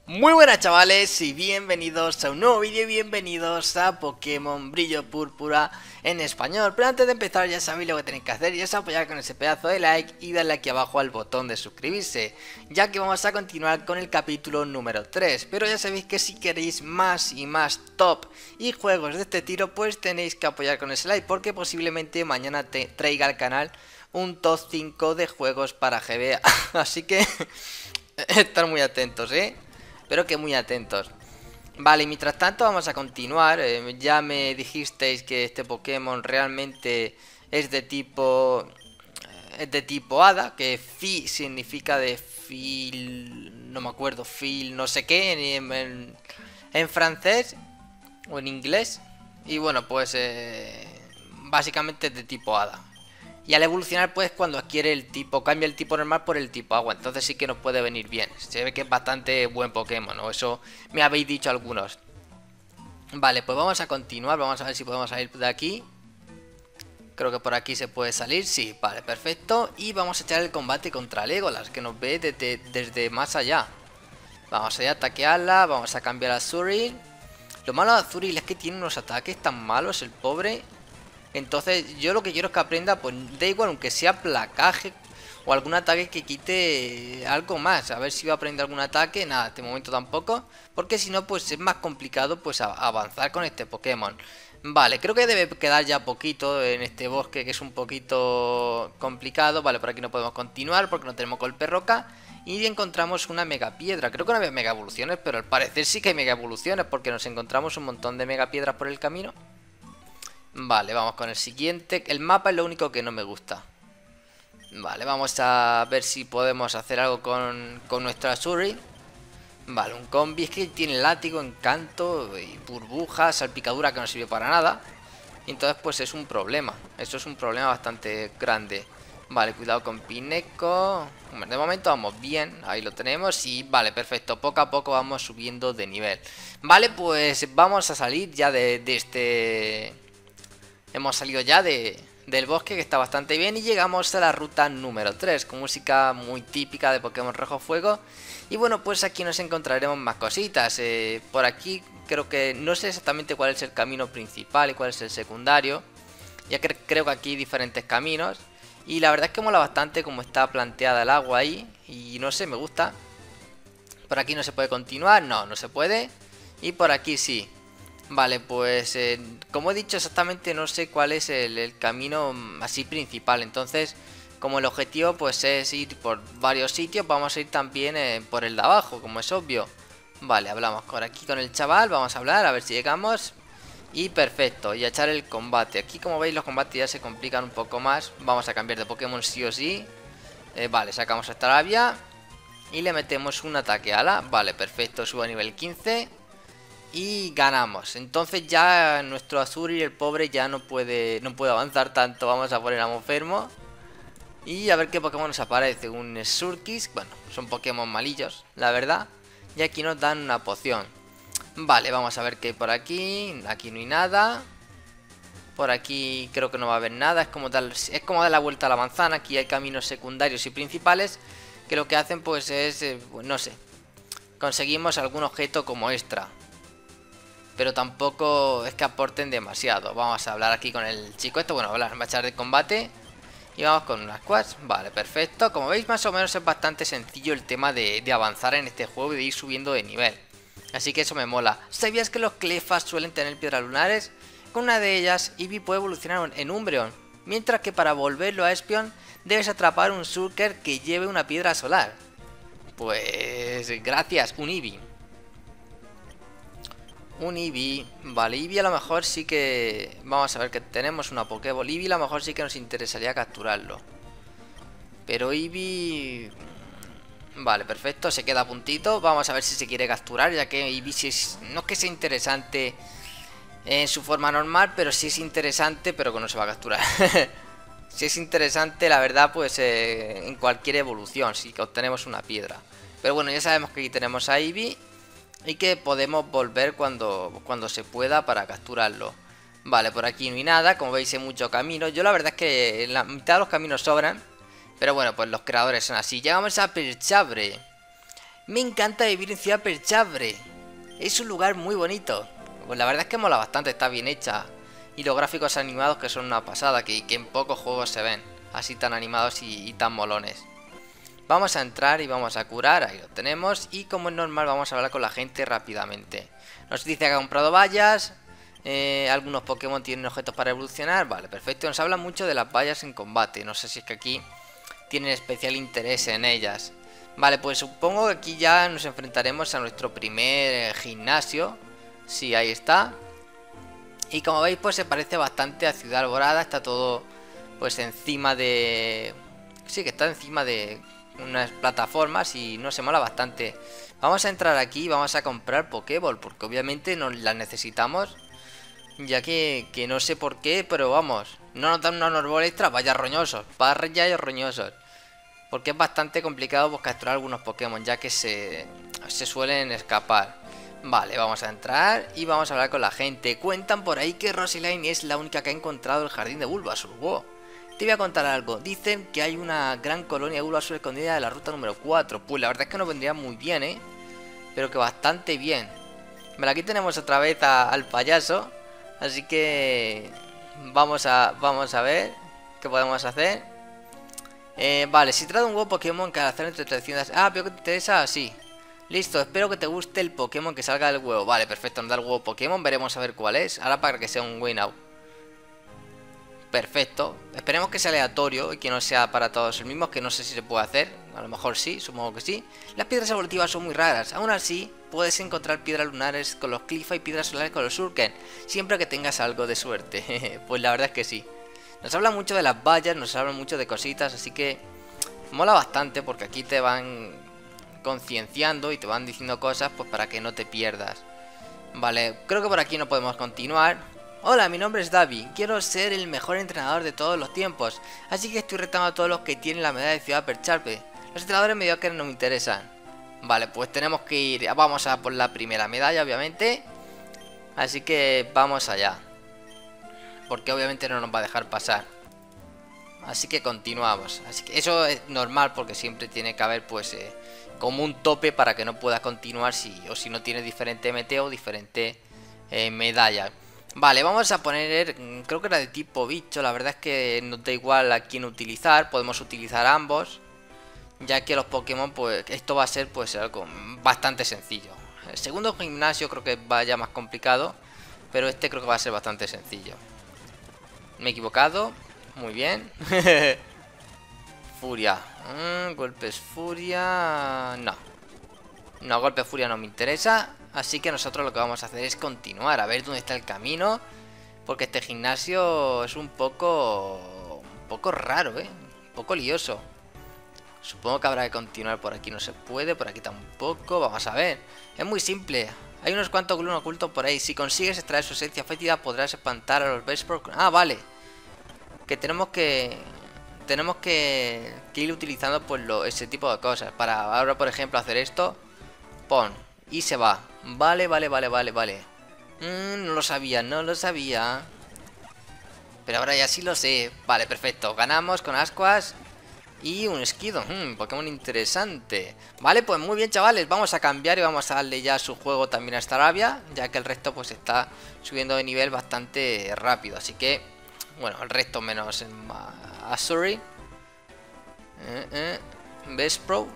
Muy buenas chavales y bienvenidos a un nuevo vídeo y bienvenidos a Pokémon Brillo Púrpura en español. Pero antes de empezar ya sabéis lo que tenéis que hacer y es apoyar con ese pedazo de like y darle aquí abajo al botón de suscribirse, ya que vamos a continuar con el capítulo número 3. Pero ya sabéis que si queréis más y más top y juegos de este tiro, pues tenéis que apoyar con ese like, porque posiblemente mañana te traiga al canal un top 5 de juegos para GBA. Así que estar muy atentos, pero que muy atentos. Vale, y mientras tanto vamos a continuar. Ya me dijisteis que este Pokémon realmente es de tipo... es de tipo hada, que Fi significa de fil... no me acuerdo, fil no sé qué en francés o en inglés. Y bueno, pues básicamente es de tipo hada. Y al evolucionar, pues cuando adquiere el tipo, cambia el tipo normal por el tipo agua. Entonces sí que nos puede venir bien. Se ve que es bastante buen Pokémon, ¿no? Eso me habéis dicho algunos. Vale, pues vamos a continuar. Vamos a ver si podemos salir de aquí. Creo que por aquí se puede salir. Sí, vale, perfecto. Y vamos a echar el combate contra Legolas, que nos ve desde más allá. Vamos a ir a ataquearla. Vamos a cambiar a Azurill. Lo malo de Azurill es que tiene unos ataques tan malos, el pobre. Entonces yo lo que quiero es que aprenda, pues da igual, aunque sea placaje o algún ataque que quite algo más. A ver si va a aprender algún ataque. Nada, de momento tampoco, porque si no pues es más complicado pues avanzar con este Pokémon. Vale, creo que debe quedar ya poquito en este bosque, que es un poquito complicado. Vale, por aquí no podemos continuar porque no tenemos golpe roca. Y encontramos una mega piedra. Creo que no había mega evoluciones, pero al parecer sí que hay mega evoluciones, porque nos encontramos un montón de mega piedras por el camino. Vale, vamos con el siguiente. El mapa es lo único que no me gusta. Vale, vamos a ver si podemos hacer algo con nuestra Azurill. Vale, un combi. Es que tiene látigo, encanto y burbujas, salpicadura que no sirve para nada. Y entonces pues es un problema. Eso es un problema bastante grande. Vale, cuidado con Pineco. De momento vamos bien, ahí lo tenemos. Y vale, perfecto, poco a poco vamos subiendo de nivel. Vale, pues vamos a salir ya de este... Hemos salido ya del bosque, que está bastante bien, y llegamos a la ruta número 3 con música muy típica de Pokémon Rojo Fuego. Y bueno, pues aquí nos encontraremos más cositas. Por aquí creo que no sé exactamente cuál es el camino principal y cuál es el secundario, ya que creo que aquí hay diferentes caminos. Y la verdad es que mola bastante como está planteada el agua ahí, y no sé, me gusta. Por aquí no se puede continuar, no se puede. Y por aquí sí. Vale, pues como he dicho exactamente no sé cuál es el camino así principal. Entonces, como el objetivo pues es ir por varios sitios, vamos a ir también por el de abajo, como es obvio. Vale, hablamos por aquí con el chaval, vamos a hablar, a ver si llegamos. Y perfecto, y a echar el combate. Aquí como veis los combates ya se complican un poco más. Vamos a cambiar de Pokémon sí o sí. Vale, sacamos a Staravia y le metemos un ataque ala. Vale, perfecto, sube a nivel 15. Y ganamos. Entonces ya nuestro Azurill, el pobre, ya no puede avanzar tanto. Vamos a poner a Monfermo y a ver qué Pokémon nos aparece. Un Surkis. Bueno, son Pokémon malillos, la verdad. Y aquí nos dan una poción. Vale, vamos a ver qué hay por aquí. Aquí no hay nada. Por aquí creo que no va a haber nada. Es como dar la vuelta a la manzana. Aquí hay caminos secundarios y principales, que lo que hacen pues es, pues, no sé, conseguimos algún objeto como extra, pero tampoco es que aporten demasiado. Vamos a hablar aquí con el chico esto. Bueno, hablar, va a echar de combate. Y vamos con unas quads. Vale, perfecto. Como veis, más o menos es bastante sencillo el tema de avanzar en este juego y de ir subiendo de nivel. Así que eso me mola. ¿Sabías que los Clefas suelen tener piedras lunares? Con una de ellas, Eevee puede evolucionar en Umbreon, mientras que para volverlo a Espion debes atrapar un Shulker que lleve una piedra solar. Pues gracias, un Eevee. Un Eevee. Vale, Eevee a lo mejor sí que... Vamos a ver que tenemos una Pokéball. Eevee a lo mejor sí que nos interesaría capturarlo. Pero Eevee... Vale, perfecto, se queda a puntito. Vamos a ver si se quiere capturar, ya que Eevee sí es... no es que sea interesante en su forma normal, pero sí es interesante, pero que no se va a capturar. Si es interesante, la verdad, pues en cualquier evolución, si obtenemos una piedra. Pero bueno, ya sabemos que aquí tenemos a Eevee y que podemos volver cuando se pueda para capturarlo. Vale, por aquí no hay nada, como veis hay mucho camino. Yo la verdad es que en la mitad de los caminos sobran, pero bueno, pues los creadores son así. Llegamos a Perchabre. Me encanta vivir en Ciudad Perchabre. Es un lugar muy bonito. Pues la verdad es que mola bastante, está bien hecha. Y los gráficos animados que son una pasada, que en pocos juegos se ven. Así tan animados y tan molones. Vamos a entrar y vamos a curar, ahí lo tenemos. Y como es normal vamos a hablar con la gente rápidamente. Nos dice que ha comprado vallas. Algunos Pokémon tienen objetos para evolucionar. Vale, perfecto. Nos habla mucho de las vallas en combate. No sé si es que aquí tienen especial interés en ellas. Vale, pues supongo que aquí ya nos enfrentaremos a nuestro primer gimnasio. Sí, ahí está. Y como veis pues se parece bastante a Ciudad Alborada. Está todo pues encima de... Sí, que está encima de unas plataformas y no se mola bastante. Vamos a entrar aquí y vamos a comprar Pokéball, porque obviamente no las necesitamos. Ya que no sé por qué, pero vamos, no nos dan unos Arbol extra, vaya roñosos, vaya roñosos. Porque es bastante complicado pues, capturar algunos Pokémon, ya que se suelen escapar. Vale, vamos a entrar y vamos a hablar con la gente. Cuentan por ahí que Roseline es la única que ha encontrado el jardín de Bulbasaur. Wow. Te voy a contar algo. Dicen que hay una gran colonia de Bulbasaur escondida de la ruta número 4. Pues la verdad es que nos vendría muy bien, pero que bastante bien. Vale, aquí tenemos otra vez al payaso. Así que vamos a ver qué podemos hacer. Vale, si trata de un huevo Pokémon que al hacer entre 300... Ah, pero que te interesa, sí. Listo, espero que te guste el Pokémon que salga del huevo. Vale, perfecto, nos da el huevo Pokémon, veremos a ver cuál es. Ahora para que sea un Winnow. Perfecto, esperemos que sea aleatorio y que no sea para todos el mismo, que no sé si se puede hacer. A lo mejor sí, supongo que sí. Las piedras evolutivas son muy raras, aún así puedes encontrar piedras lunares con los Clifa y piedras solares con los Shuriken, siempre que tengas algo de suerte. Pues la verdad es que sí. Nos habla mucho de las vallas, nos habla mucho de cositas, así que mola bastante porque aquí te van concienciando y te van diciendo cosas pues para que no te pierdas. Vale, creo que por aquí no podemos continuar. Hola, mi nombre es Davi, quiero ser el mejor entrenador de todos los tiempos, así que estoy retando a todos los que tienen la medalla de Ciudad Percharpe. Los entrenadores mediocres no me interesan. Vale, pues tenemos que ir, vamos a por la primera medalla obviamente. Así que vamos allá, porque obviamente no nos va a dejar pasar. Así que continuamos. Así que eso es normal porque siempre tiene que haber pues como un tope para que no puedas continuar si no tienes diferente MT o diferente medalla. Vale, vamos a poner, creo que era de tipo bicho, la verdad es que nos da igual a quién utilizar, podemos utilizar ambos, ya que los Pokémon, pues esto va a ser pues algo bastante sencillo. El segundo gimnasio creo que vaya más complicado, pero este creo que va a ser bastante sencillo. Me he equivocado, muy bien. Furia, golpes furia, no, golpe furia no me interesa. Así que nosotros lo que vamos a hacer es continuar, a ver dónde está el camino. Porque este gimnasio es un poco raro, un poco lioso. Supongo que habrá que continuar por aquí, no se puede, por aquí tampoco. Vamos a ver, es muy simple. Hay unos cuantos glunos ocultos por ahí. Si consigues extraer su esencia fétida podrás espantar a los Bespro. Ah, vale. Que tenemos que ir utilizando pues ese tipo de cosas. Para ahora, por ejemplo, hacer esto. Pon. Y se va. Vale. No lo sabía. Pero ahora ya sí lo sé. Vale, perfecto. Ganamos con Ascuas. Y un Esquido. Pokémon interesante. Vale, pues muy bien, chavales. Vamos a cambiar y vamos a darle ya su juego también a Staravia, ya que el resto pues está subiendo de nivel bastante rápido. Así que, bueno, el resto menos en Azuri. Bespro.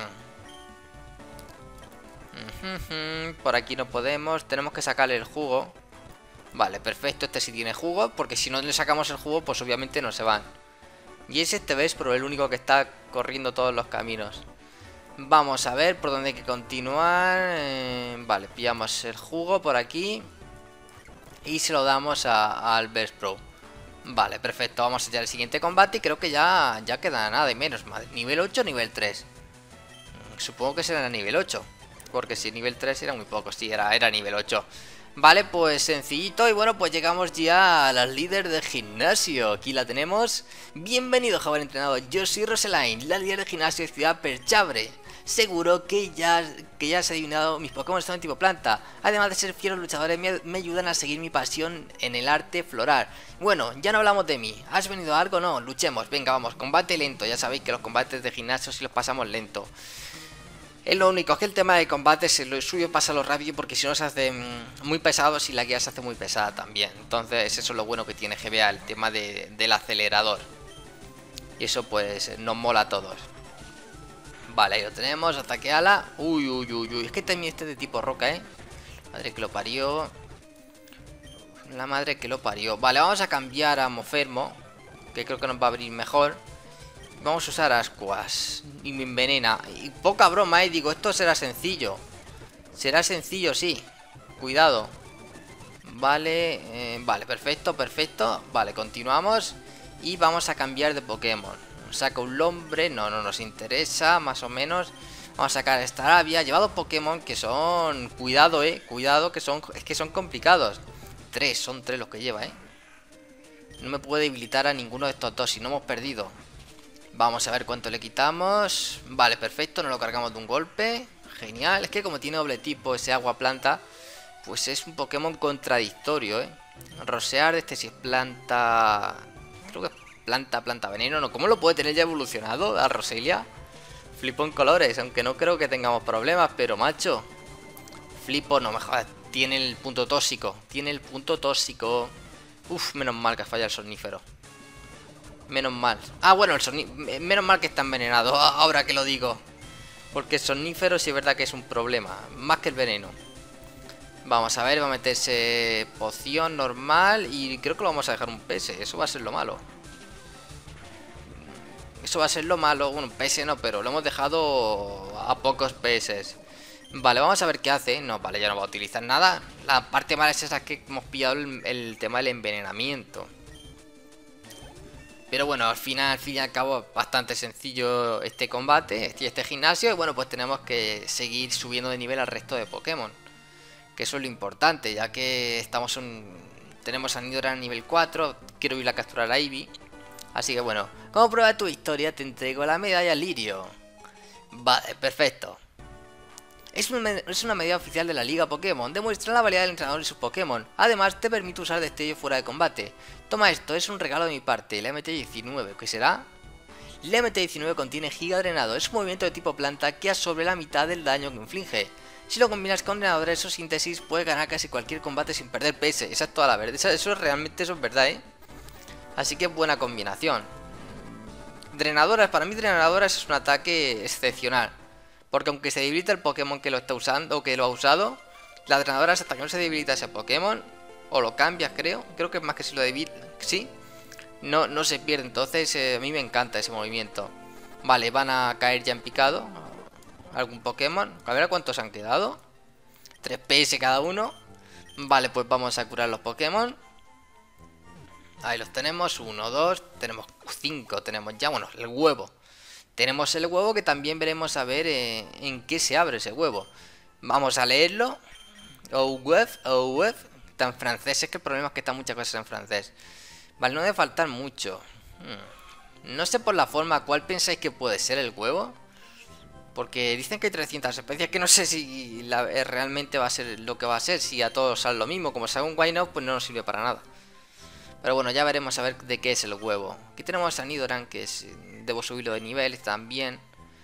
Por aquí no podemos. Tenemos que sacarle el jugo. Vale, perfecto, este sí tiene jugo, porque si no le sacamos el jugo pues obviamente no se van. Y es este Bespro el único que está corriendo todos los caminos. Vamos a ver por dónde hay que continuar. Vale, pillamos el jugo por aquí y se lo damos al Bespro. Vale, perfecto, vamos a hacer el siguiente combate. Y creo que ya queda nada y menos. Nivel 8, nivel 3. Supongo que será nivel 8, porque si nivel 3 era muy poco. Sí, era nivel 8. Vale, pues sencillito. Y bueno, pues llegamos ya a las líderes del gimnasio. Aquí la tenemos. Bienvenido, joven entrenador. Yo soy Roseline, la líder del gimnasio de Ciudad Perchabre. Seguro que ya has adivinado, mis Pokémon son de tipo planta. Además de ser fieros luchadores, me ayudan a seguir mi pasión en el arte floral. Bueno, ya no hablamos de mí. ¿Has venido a algo? No, luchemos. Venga, vamos, combate lento. Ya sabéis que los combates de gimnasio sí los pasamos lento. Es lo único, es que el tema de combate lo suyo pasa lo rápido porque si no se hace muy pesado, si la guía se hace muy pesada también. Entonces eso es lo bueno que tiene GBA, el tema del acelerador. Y eso pues nos mola a todos. Vale, ahí lo tenemos, ataque ala. Uy, uy, uy, uy, es que también este de tipo roca, Madre que lo parió. La madre que lo parió. Vale, vamos a cambiar a Mofermo, que creo que nos va a abrir mejor. Vamos a usar ascuas. Y me envenena. Y poca broma, digo, esto será sencillo. Será sencillo, sí. Cuidado. Vale, vale, perfecto, perfecto. Vale, continuamos. Y vamos a cambiar de Pokémon. Saca un Lombre, no nos interesa, más o menos. Vamos a sacar esta Arabia. Lleva dos Pokémon que son... Cuidado, cuidado, que son complicados. Son tres los que lleva, No me puede debilitar a ninguno de estos dos, si no hemos perdido. Vamos a ver cuánto le quitamos. Vale, perfecto, nos lo cargamos de un golpe. Genial, es que como tiene doble tipo ese agua planta, pues es un Pokémon contradictorio, Rosear, este sí es planta... Creo que es planta veneno, ¿no? ¿Cómo lo puede tener ya evolucionado a Roselia? Flipo en colores, aunque no creo que tengamos problemas, pero macho. Flipo, no me jodas, tiene el punto tóxico. Tiene el punto tóxico. Uf, menos mal que falla el somnífero. Menos mal. Ah, bueno, menos mal que está envenenado, ahora que lo digo. Porque el somnífero sí es verdad que es un problema. Más que el veneno. Vamos a ver, va a meterse poción normal. Y creo que lo vamos a dejar un PS. Eso va a ser lo malo. Eso va a ser lo malo. Bueno, PS no, pero lo hemos dejado a pocos PS. Vale, vamos a ver qué hace. No, vale, ya no va a utilizar nada. La parte mala es esa que hemos pillado el tema del envenenamiento. Pero bueno, al fin y al cabo, bastante sencillo este combate, este gimnasio. Y bueno, pues tenemos que seguir subiendo de nivel al resto de Pokémon. Que eso es lo importante, ya que tenemos a Nidoran a nivel 4. Quiero ir a capturar a Ivy. Así que bueno, como prueba de tu historia te entrego la medalla Lirio. Vale, perfecto. Es una medida oficial de la Liga Pokémon. Demuestra la valía del entrenador y sus Pokémon. Además, te permite usar destello fuera de combate. Toma esto, es un regalo de mi parte. La MT-19, ¿qué será? La MT-19 contiene Giga Drenado. Es un movimiento de tipo planta que absorbe la mitad del daño que inflige. Si lo combinas con drenadores o síntesis, puedes ganar casi cualquier combate sin perder PS. Esa es toda la verdad. Eso realmente es verdad, Así que buena combinación. Drenadoras, para mí drenadoras es un ataque excepcional. Porque aunque se debilita el Pokémon que lo está usando o que lo ha usado, la drenadora hasta que no se debilita ese Pokémon, o lo cambias creo que es más que si lo debilita, sí, no se pierde. Entonces a mí me encanta ese movimiento. Vale, van a caer ya en picado algún Pokémon. A ver a cuántos han quedado. 3 PS cada uno. Vale, pues vamos a curar los Pokémon. Ahí los tenemos, 1, 2, tenemos 5, tenemos ya, bueno, el huevo. Tenemos el huevo que también veremos a ver en qué se abre ese huevo. Vamos a leerlo. Web, está en francés, es que el problema es que están muchas cosas en francés. Vale, no debe faltar mucho. No sé por la forma, ¿cuál pensáis que puede ser el huevo? Porque dicen que hay 300 especies, que no sé si realmente va a ser lo que va a ser. Si a todos sale lo mismo, como sea un Wynot, pues no nos sirve para nada. Pero bueno, ya veremos a ver de qué es el huevo. Aquí tenemos a Nidoran, que es, debo subirlo de nivel también.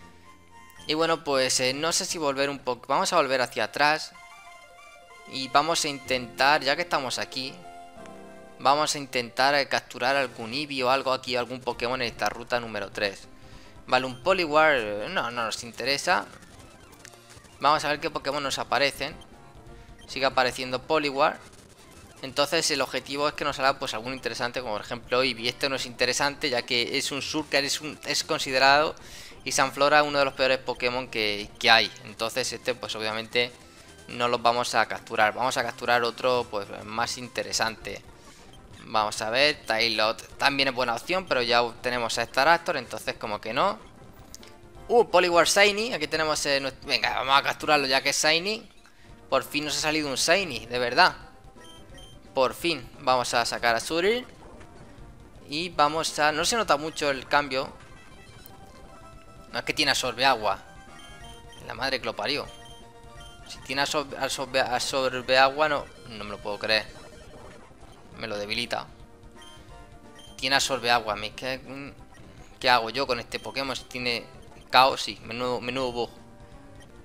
Y bueno, pues no sé si volver un poco. Vamos a volver hacia atrás. Y vamos a intentar, ya que estamos aquí, vamos a intentar capturar algún Eevee o algo aquí, algún Pokémon en esta ruta número 3. Vale, un Poliwhirl no nos interesa. Vamos a ver qué Pokémon nos aparecen. Sigue apareciendo Poliwhirl. Entonces el objetivo es que nos haga pues algún interesante, como por ejemplo Eevee. Este no es interesante ya que es un Surcar, es considerado, y Sanflora uno de los peores Pokémon que hay. Entonces este pues obviamente no los vamos a capturar. Vamos a capturar otro pues más interesante. Vamos a ver, Tailot también es buena opción, pero ya tenemos a Staraptor, entonces como que no. Poliwhirl Shiny, aquí tenemos venga, vamos a capturarlo ya que es Shiny. Por fin nos ha salido un Shiny, de verdad. Por fin, vamos a sacar a Suril. Y vamos a... No se nota mucho el cambio. No, es que tiene absorbe agua. La madre que lo parió. Si tiene absorbe agua, no me lo puedo creer. Me lo debilita. Tiene absorbe agua. ¿Qué hago yo con este Pokémon? Si tiene caos, sí, menudo bug.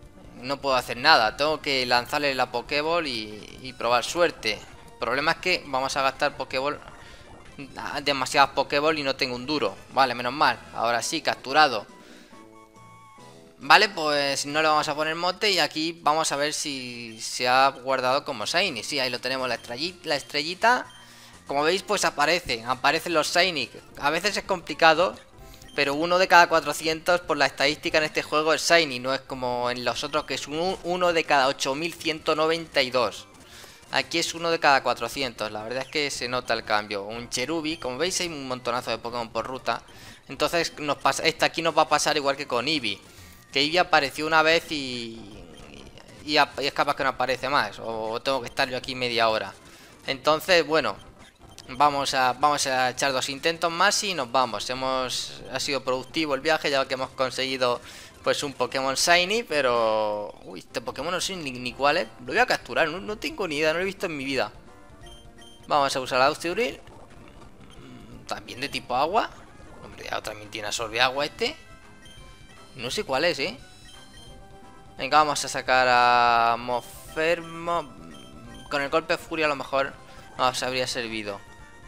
no puedo hacer nada. Tengo que lanzarle la Pokéball y probar suerte. El problema es que vamos a gastar Pokéball, demasiadas Pokéball, y no tengo un duro. Vale, menos mal. Ahora sí, capturado. Vale, pues no le vamos a poner mote y aquí vamos a ver si se ha guardado como Shiny. Sí, ahí lo tenemos, la estrellita. Como veis, pues aparecen los Shiny. A veces es complicado, pero uno de cada 400 por la estadística en este juego es Shiny. No es como en los otros que es uno de cada 8192. Aquí es uno de cada 400. La verdad es que se nota el cambio. Un Cherubi, como veis hay un montonazo de Pokémon por ruta. Entonces aquí nos va a pasar igual que con Eevee. Que Eevee apareció una vez y es capaz que no aparece más. O tengo que estar yo aquí media hora. Entonces, bueno, vamos a echar 2 intentos más y nos vamos. Ha sido productivo el viaje, ya que hemos conseguido pues un Pokémon Shiny. Pero... uy, este Pokémon no sé ni cuál es. Lo voy a capturar, no tengo ni idea, no lo he visto en mi vida. Vamos a usar la Austauryl. También de tipo agua. Hombre, también tiene absorbe agua este. No sé cuál es, Venga, vamos a sacar a Mofermo. Con el golpe de furia a lo mejor nos habría servido.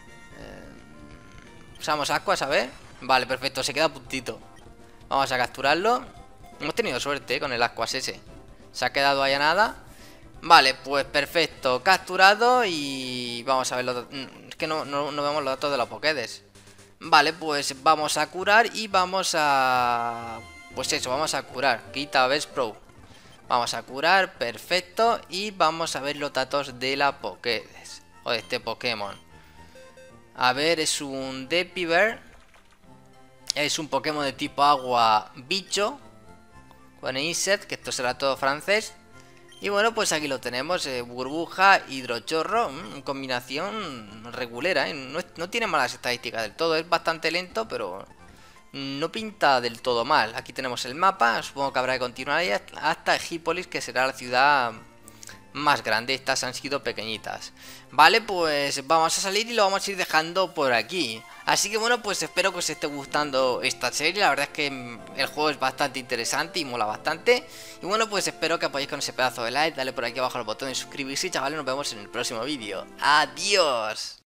Usamos Aquas, a ver. Vale, perfecto, se queda a puntito. Vamos a capturarlo. Hemos tenido suerte, con el Aquas ese. Se ha quedado ahí a nada. Vale, pues perfecto, capturado. Y vamos a ver los... es que no vemos los datos de la Pokédex. Vale, pues vamos a curar y vamos a... pues eso, vamos a curar. Quita Best Pro. Vamos a curar, perfecto. Y vamos a ver los datos de la Pokédex, o de este Pokémon. A ver, es un Depiver. Es un Pokémon de tipo agua bicho. Con Insect, que esto será todo francés. Y bueno, pues aquí lo tenemos, burbuja, hidrochorro, combinación regulera, no tiene malas estadísticas del todo, es bastante lento, pero no pinta del todo mal. Aquí tenemos el mapa, supongo que habrá que continuar ahí hasta Egípolis, que será la ciudad más grande. Estas han sido pequeñitas. Vale, pues vamos a salir y lo vamos a ir dejando por aquí. Así que bueno, pues espero que os esté gustando esta serie. La verdad es que el juego es bastante interesante y mola bastante. Y bueno, pues espero que apoyéis con ese pedazo de like. Dale por aquí abajo al botón de suscribirse, chavales. Nos vemos en el próximo vídeo. ¡Adiós!